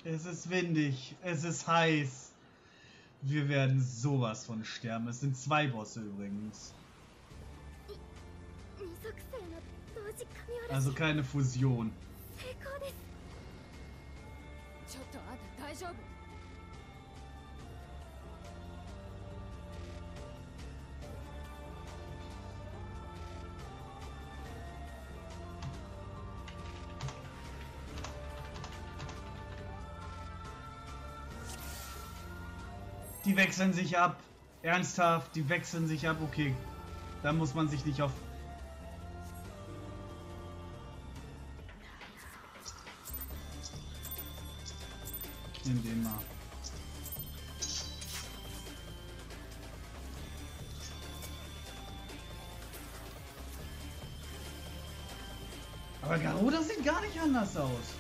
Es ist windig. Es ist heiß. Wir werden sowas von sterben. Es sind 2 Bosse übrigens. Also keine Fusion. Die wechseln sich ab. Ernsthaft, die wechseln sich ab. Okay, da muss man sich nicht auf... Ich nehme den mal. Aber Garuda sieht gar nicht anders aus.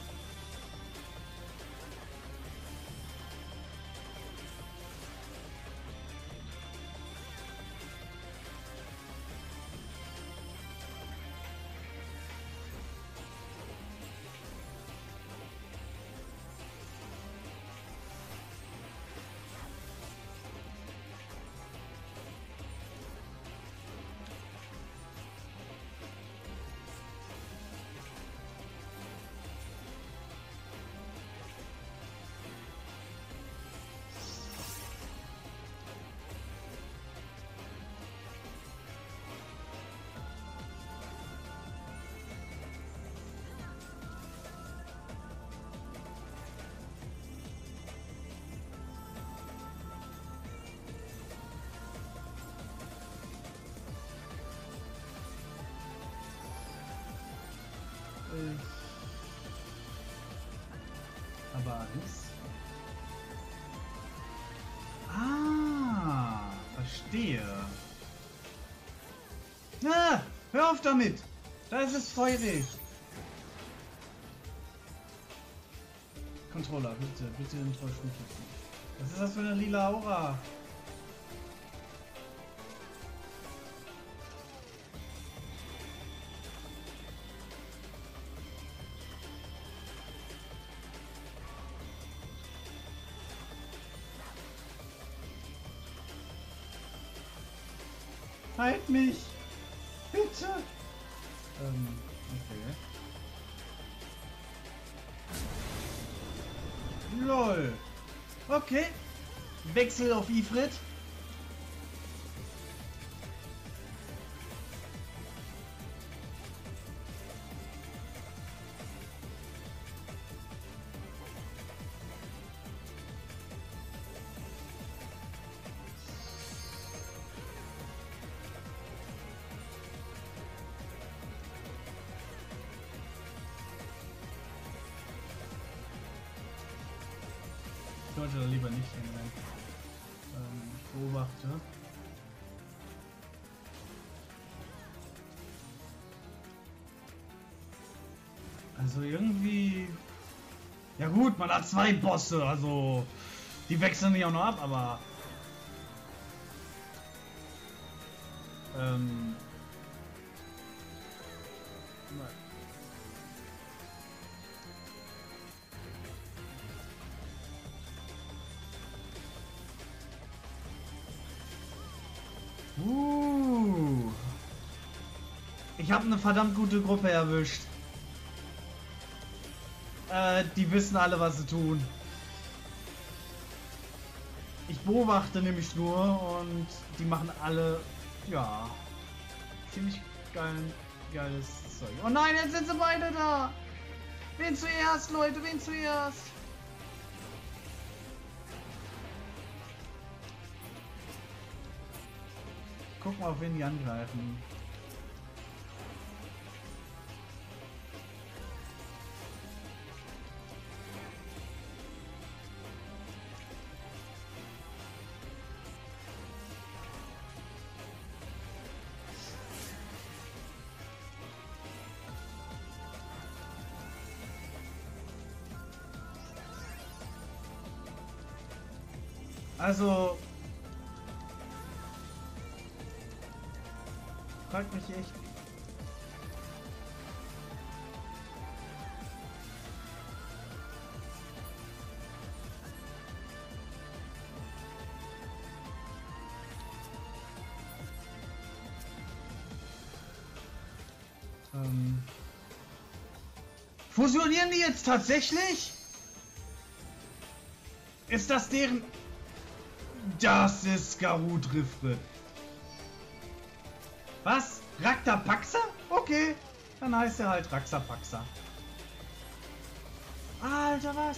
Aber Angst? Ah, verstehe. Na, hör auf damit! Da ist es feurig! Controller, bitte, bitte enttäusch mich jetzt nicht. Was ist das für eine lila Aura? Halt mich! Bitte! Okay. LOL! Okay. Wechsel auf Ifrit. Ich sollte da lieber nicht hingehen. Ich beobachte. Also irgendwie... Ja gut, man hat 2 Bosse, also... Die wechseln nicht auch noch ab, aber... Ich habe eine verdammt gute Gruppe erwischt. Die wissen alle, was sie tun. Ich beobachte nämlich nur und die machen alle, ja, ziemlich geiles Zeug. Oh nein, jetzt sind sie beide da! Wen zuerst, Leute, wen zuerst? Guck mal, auf wen die angreifen. Also... Fragt mich echt... Fusionieren die jetzt tatsächlich? Ist das deren... Das ist Garut Rifrit. Was? Raktapaxa? Okay, dann heißt er halt Raxapaxa. Alter, was?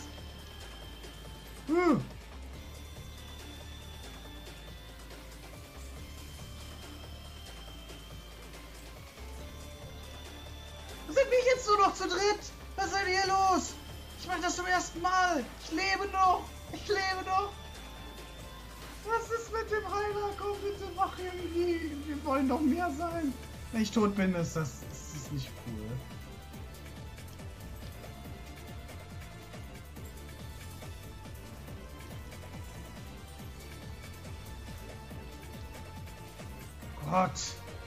Sind wir jetzt nur noch zu dritt? Was ist denn hier los? Ich mache das zum ersten Mal. Ich lebe noch. Ich lebe noch. Was ist mit dem Heiler? Komm bitte, mach irgendwie. Wir wollen doch mehr sein. Wenn ich tot bin, ist das ist nicht cool. Gott.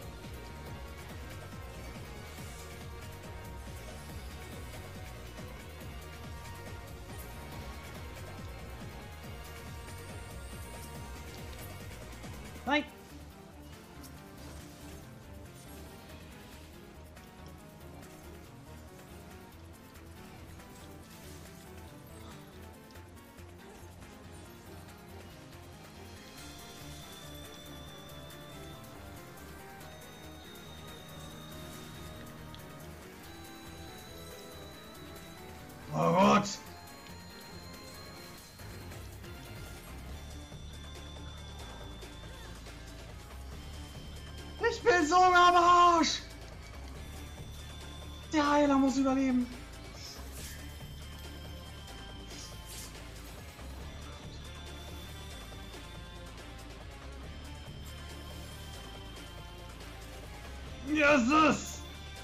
Nein. Oh Gott. Ich bin so am Arsch! Der Heiler muss überleben. Jesus!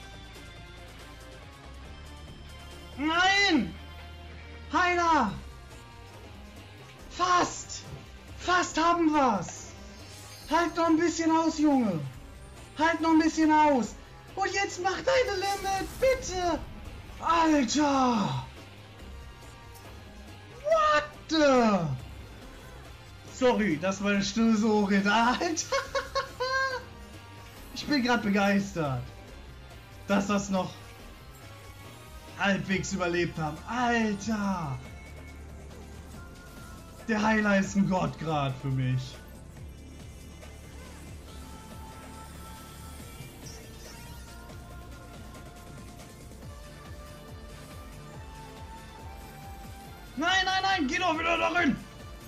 Nein! Heiler! Fast! Fast haben wir's! Halt noch ein bisschen aus, Junge! Halt noch ein bisschen aus! Und jetzt mach deine Limit, bitte! Alter! What the? Sorry, dass meine Stimme so redet. Alter! Ich bin gerade begeistert, dass das noch halbwegs überlebt haben. Alter! Der Heiler ist ein Gott gerade für mich. Nein, nein, nein, geh doch wieder darin!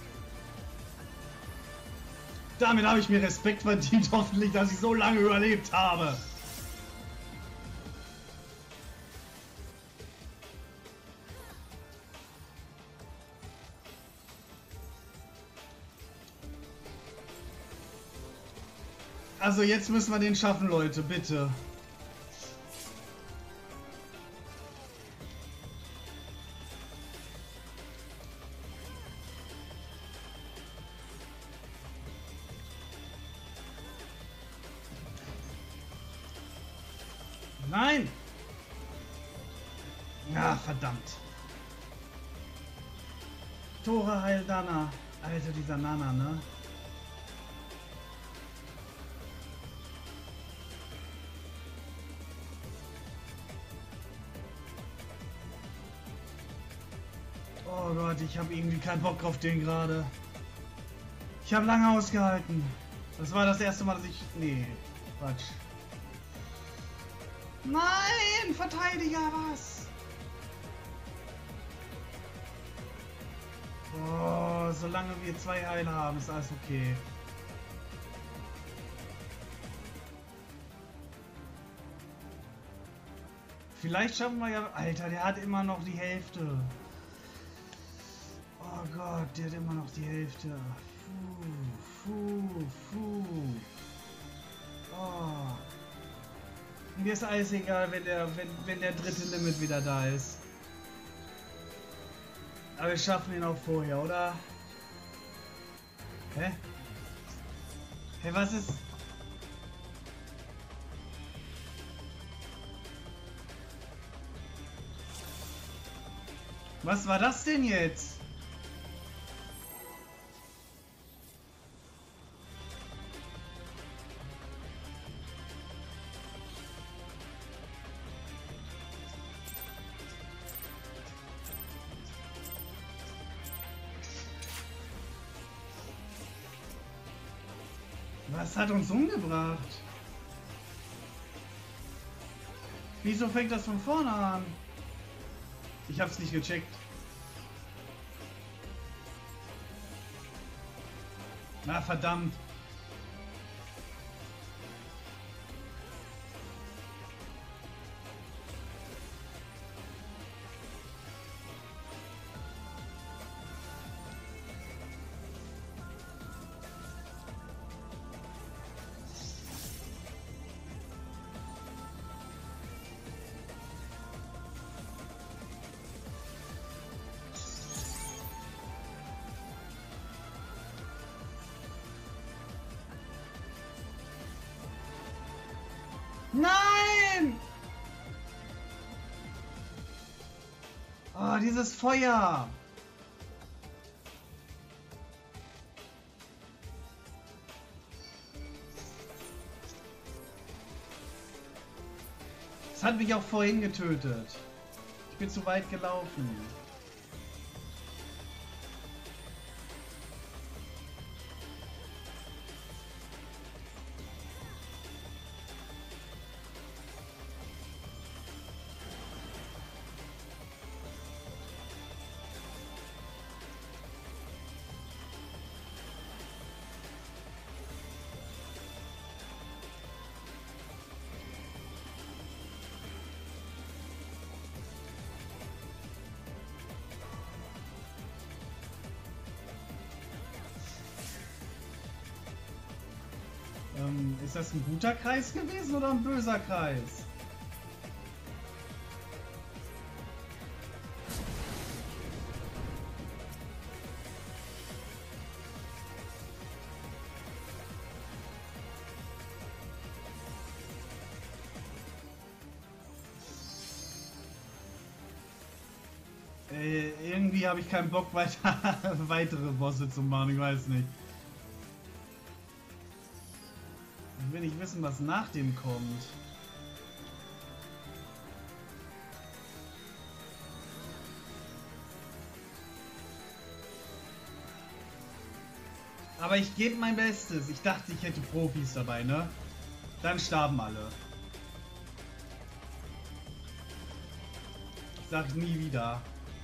Damit habe ich mir Respekt verdient, hoffentlich, dass ich so lange überlebt habe. Also jetzt müssen wir den schaffen, Leute, bitte. Nein! Ja, verdammt. Tore Heildana. Alter, dieser Nana, ne? Oh Gott, ich habe irgendwie keinen Bock auf den gerade. Ich habe lange ausgehalten. Das war das erste Mal, dass ich... Nee, Quatsch. Nein, Verteidiger, was? Oh, solange wir 2 Heiler haben, ist alles okay. Vielleicht schaffen wir ja... Alter, der hat immer noch die Hälfte. Oh Gott, der hat immer noch die Hälfte. Oh. Mir ist alles egal, wenn der dritte Limit wieder da ist. Aber wir schaffen ihn auch vorher, oder? Hä? Hä, was ist... Was war das denn jetzt? Was hat uns umgebracht? Wieso fängt das von vorne an? Ich hab's nicht gecheckt. Na verdammt. Nein! Oh, dieses Feuer! Das hat mich auch vorhin getötet. Ich bin zu weit gelaufen. Ist das ein guter Kreis gewesen oder ein böser Kreis? Irgendwie habe ich keinen Bock weitere Bosse zu machen, ich weiß nicht. Ich will nicht wissen, was nach dem kommt. Aber ich gebe mein Bestes. Ich dachte, ich hätte Profis dabei, ne? Dann starben alle. Ich sag nie wieder.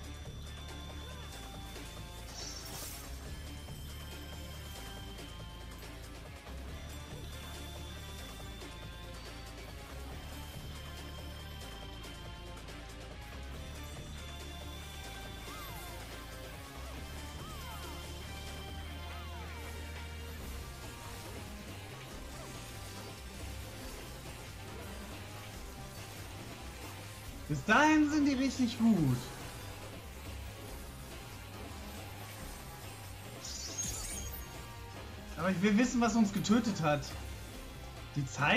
Bis dahin sind die richtig gut. Aber ich will wissen, was uns getötet hat. Die Zeit?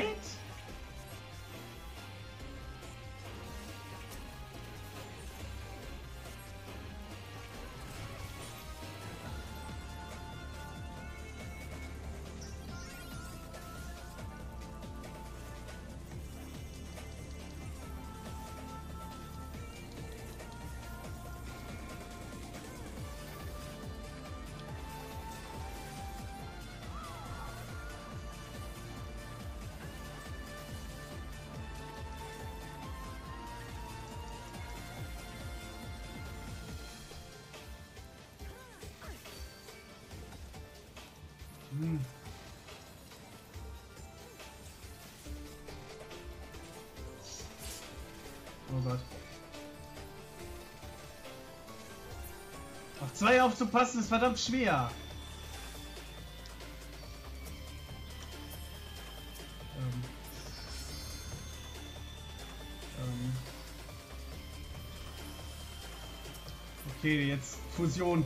Oh Gott. Auf 2 aufzupassen ist verdammt schwer. Okay, jetzt Fusion.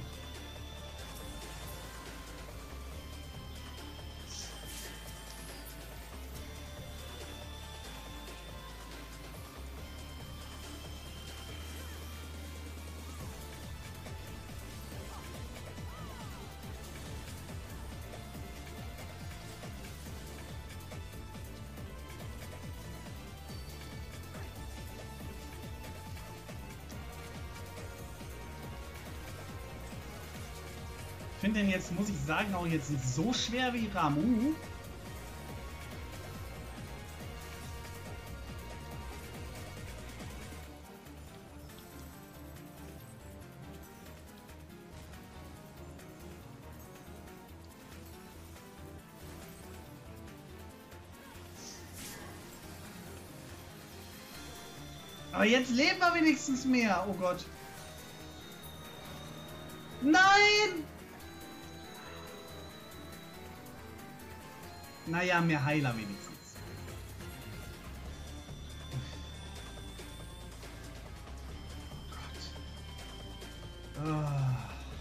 Ich finde den jetzt, muss ich sagen, auch jetzt nicht so schwer wie Ramuh. Aber jetzt leben wir wenigstens mehr. Oh Gott. Nein! Naja, mehr Heiler wenigstens. Oh Gott. Oh.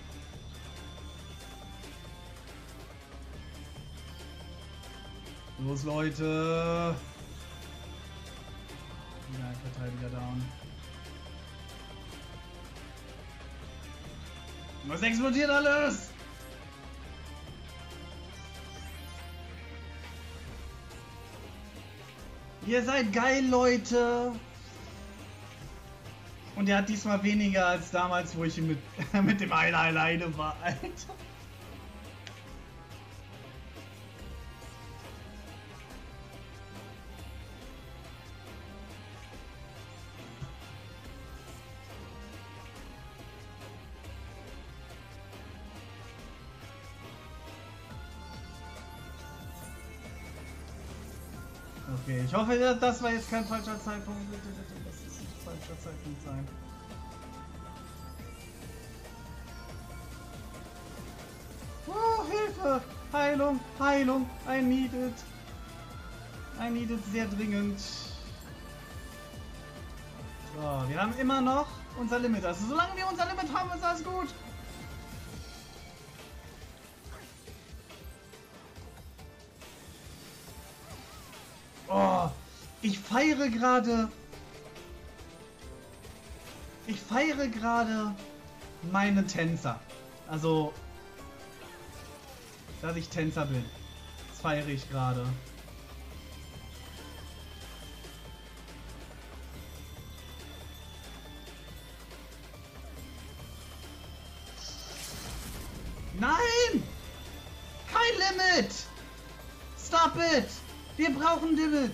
Los, Leute! Ja, Verteidiger down. Was explodiert alles? Ihr seid geil, Leute! Und er hat diesmal weniger als damals, wo ich ihn mit dem Heiler alleine war, Alter. Okay, ich hoffe, das war jetzt kein falscher Zeitpunkt. Bitte, bitte, das ist nicht falscher Zeitpunkt sein. Oh, Hilfe! Heilung! Heilung! I need it! I need it sehr dringend. So, wir haben immer noch unser Limit. Also solange wir unser Limit haben, ist alles gut. Oh, ich feiere gerade meine Tänzer. Also, dass ich Tänzer bin. Das feiere ich gerade. Nein! Kein Limit! Stop it! Wir brauchen Limit!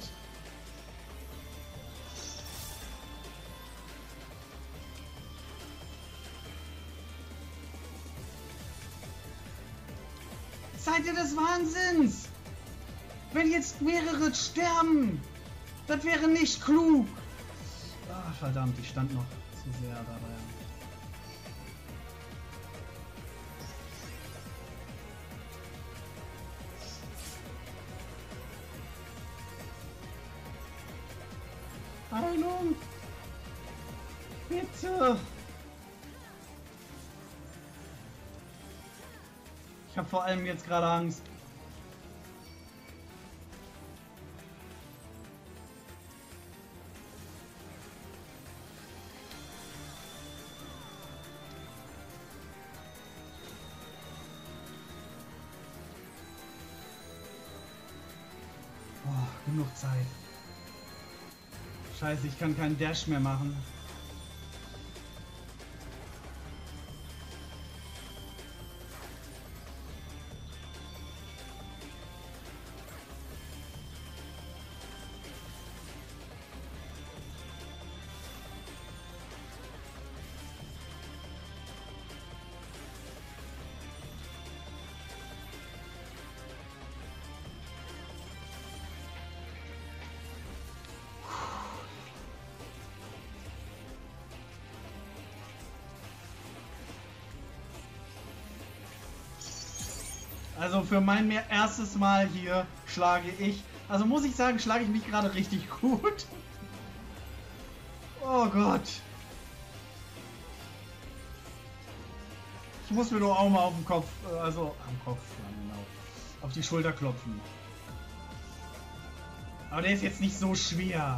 Seid ihr des Wahnsinns? Wenn jetzt mehrere sterben, das wäre nicht klug. Ah, verdammt, ich stand noch zu sehr dabei. Heilung! Bitte! Ich habe vor allem jetzt gerade Angst. Boah, genug Zeit. Scheiße, ich kann keinen Dash mehr machen. Also für mein erstes Mal hier schlage ich, also muss ich sagen, schlage ich mich gerade richtig gut. Oh Gott. Ich muss mir doch auch mal auf den Kopf, also am Kopf, ja, genau, auf die Schulter klopfen. Aber der ist jetzt nicht so schwer.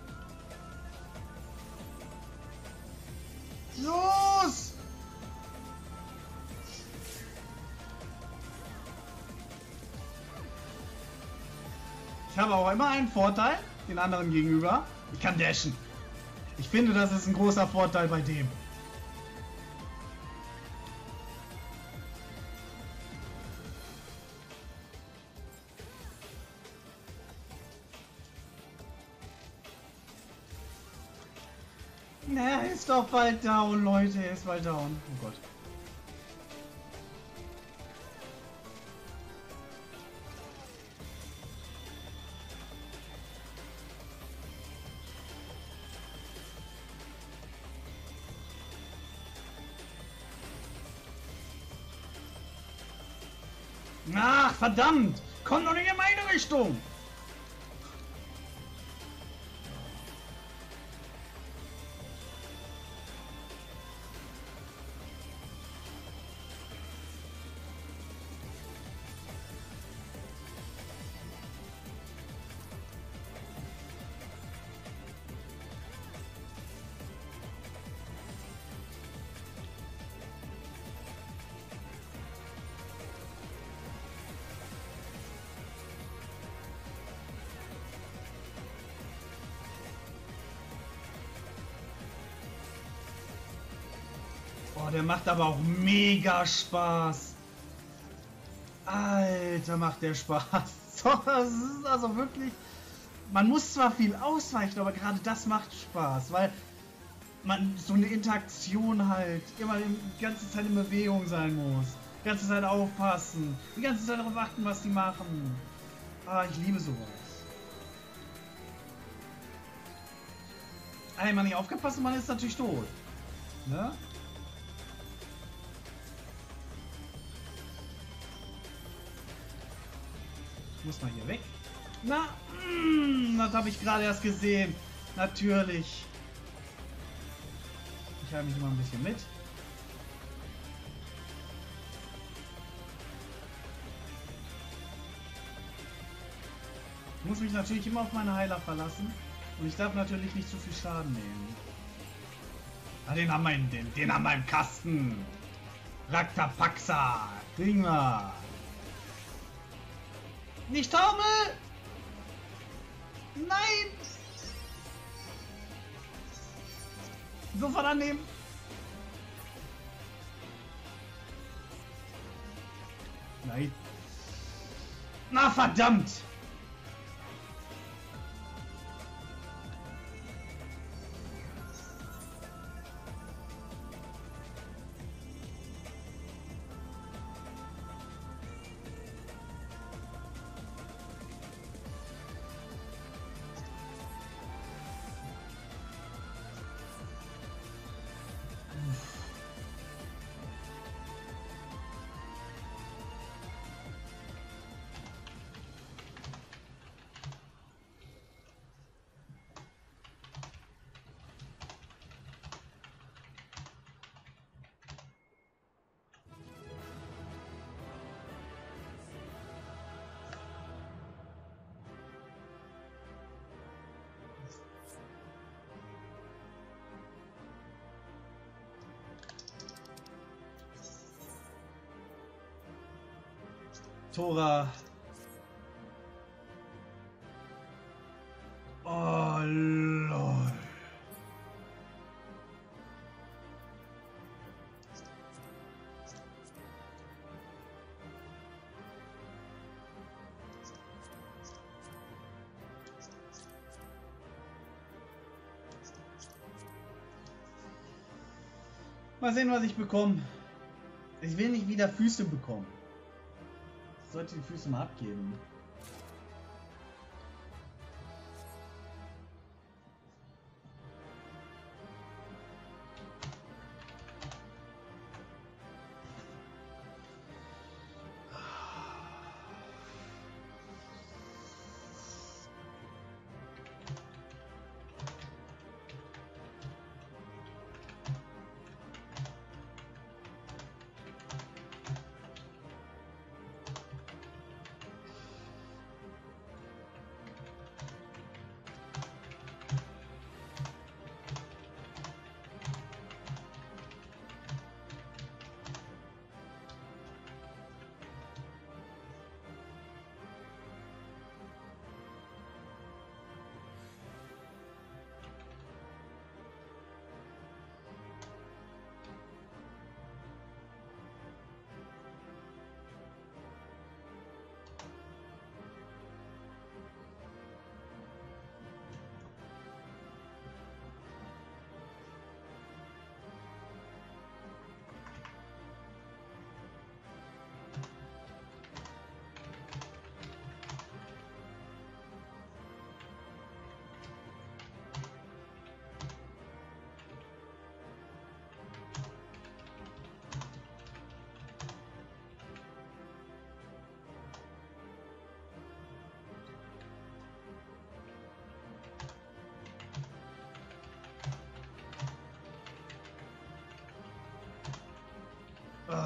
Los! Ich habe auch immer einen Vorteil den anderen gegenüber. Ich kann dashen. Ich finde, das ist ein großer Vorteil bei dem. Na, er ist doch bald down, Leute. Er ist bald down. Oh Gott. Ach, verdammt! Komm doch nicht in meine Richtung! Oh, der macht aber auch mega Spaß. Alter, macht der Spaß. So, das ist also wirklich... Man muss zwar viel ausweichen, aber gerade das macht Spaß, weil man so eine Interaktion halt immer die ganze Zeit in Bewegung sein muss. Die ganze Zeit aufpassen. Die ganze Zeit darauf achten, was die machen. Ah, ich liebe sowas. Einmal nicht aufgepasst und man ist natürlich tot. Ne? Ich muss mal hier weg. Na, das habe ich gerade erst gesehen. Natürlich. Ich halte mich immer ein bisschen mit. Ich muss mich natürlich immer auf meine Heiler verlassen. Und ich darf natürlich nicht zu viel Schaden nehmen. Ah, den haben wir im Kasten. Raktapaxa. Kriegen wir. Nicht Taumel! Nein! Sofort annehmen! Nein! Na verdammt! Tora. Oh, lol. Mal sehen, was ich bekomme. Ich will nicht wieder Füße bekommen. Ich sollte die Füße mal abgeben.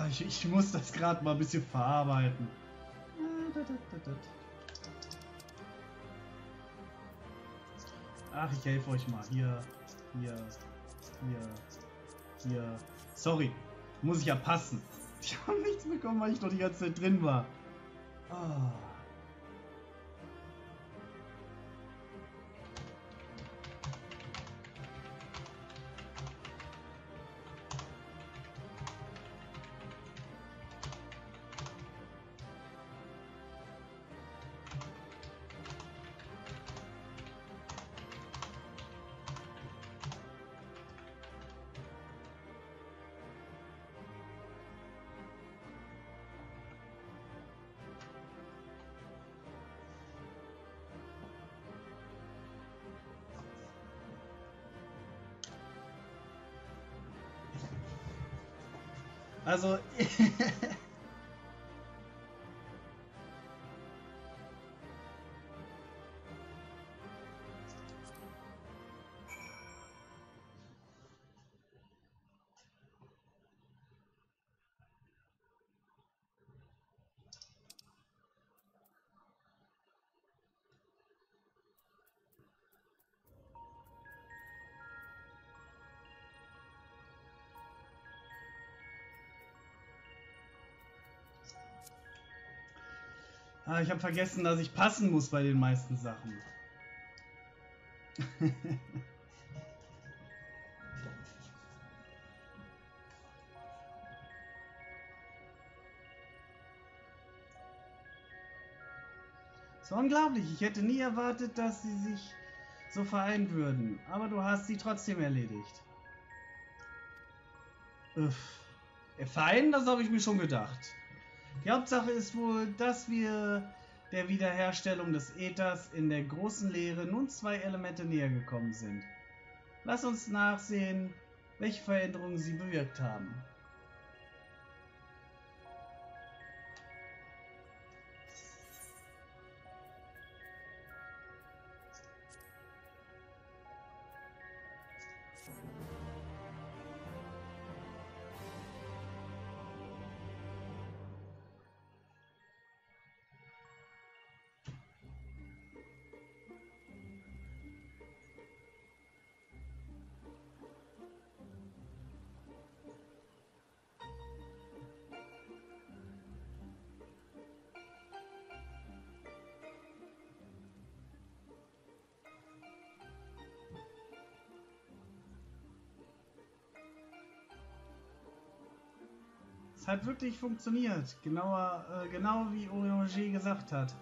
Ich muss das gerade mal ein bisschen verarbeiten. Ach, ich helfe euch mal. Hier. Sorry, muss ich ja passen. Ich habe nichts bekommen, weil ich doch die ganze Zeit drin war. Ah. Also, ich habe vergessen, dass ich passen muss bei den meisten Sachen. Das ist unglaublich. Ich hätte nie erwartet, dass sie sich so vereinen würden. Aber du hast sie trotzdem erledigt. Vereinen, das habe ich mir schon gedacht. Die Hauptsache ist wohl, dass wir der Wiederherstellung des Äthers in der großen Leere nun 2 Elemente näher gekommen sind. Lass uns nachsehen, welche Veränderungen sie bewirkt haben. Es hat wirklich funktioniert, genau wie Oriangé gesagt hat.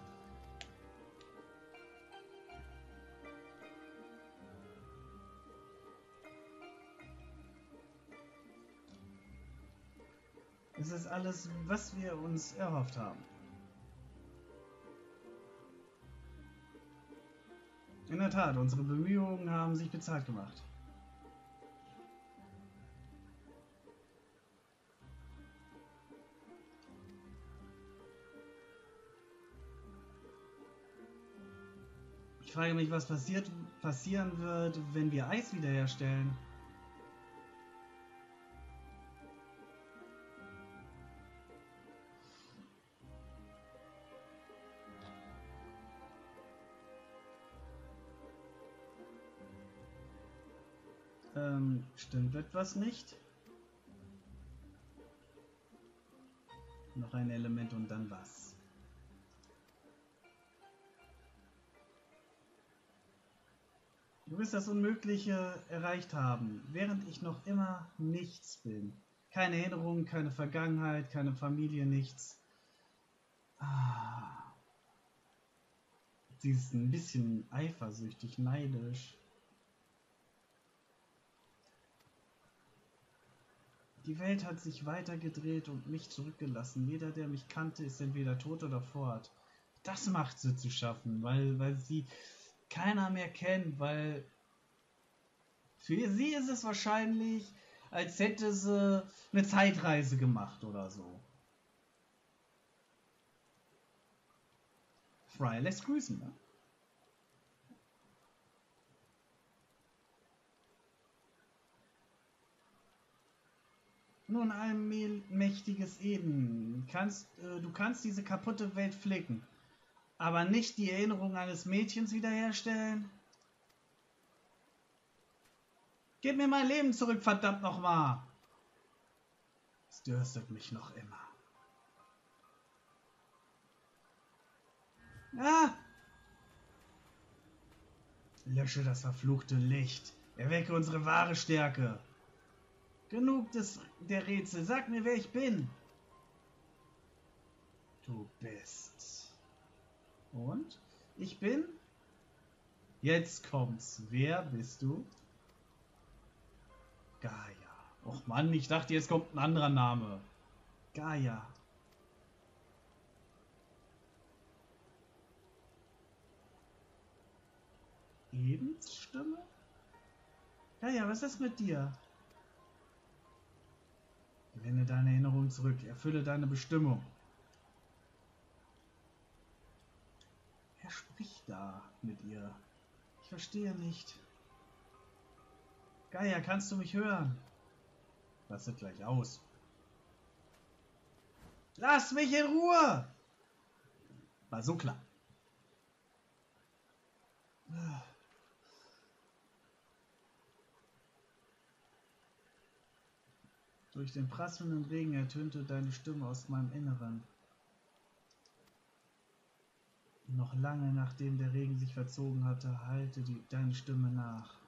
Es ist alles, was wir uns erhofft haben. In der Tat, unsere Bemühungen haben sich bezahlt gemacht. Ich frage mich, was passieren wird, wenn wir Eis wiederherstellen. Stimmt etwas nicht? Noch ein Element und dann was? Du wirst das Unmögliche erreicht haben, während ich noch immer nichts bin. Keine Erinnerung, keine Vergangenheit, keine Familie, nichts. Sie ist ein bisschen eifersüchtig, neidisch. Die Welt hat sich weitergedreht und mich zurückgelassen. Jeder, der mich kannte, ist entweder tot oder fort. Das macht sie zu schaffen, weil sie keiner mehr kennt, weil für sie ist es wahrscheinlich, als hätte sie eine Zeitreise gemacht oder so. Fry lässt grüßen, ne? Nun, allmächtiges Eden, du kannst diese kaputte Welt flicken, aber nicht die Erinnerung eines Mädchens wiederherstellen? Gib mir mein Leben zurück, verdammt nochmal! Es dürstet mich noch immer. Ah! Lösche das verfluchte Licht. Erwecke unsere wahre Stärke. Genug der Rätsel. Sag mir, wer ich bin. Du bist. Und? Ich bin? Jetzt kommt's. Wer bist du? Gaia. Och Mann, ich dachte, jetzt kommt ein anderer Name. Gaia. Edens Stimme? Gaia, was ist mit dir? Gewinne deine Erinnerung zurück. Erfülle deine Bestimmung. Wer spricht da mit ihr? Ich verstehe nicht. Gaia, kannst du mich hören? Rastet gleich aus. Lass mich in Ruhe! War so klar. Durch den prasselnden Regen ertönte deine Stimme aus meinem Inneren. Noch lange nachdem der Regen sich verzogen hatte, hallte deine Stimme nach.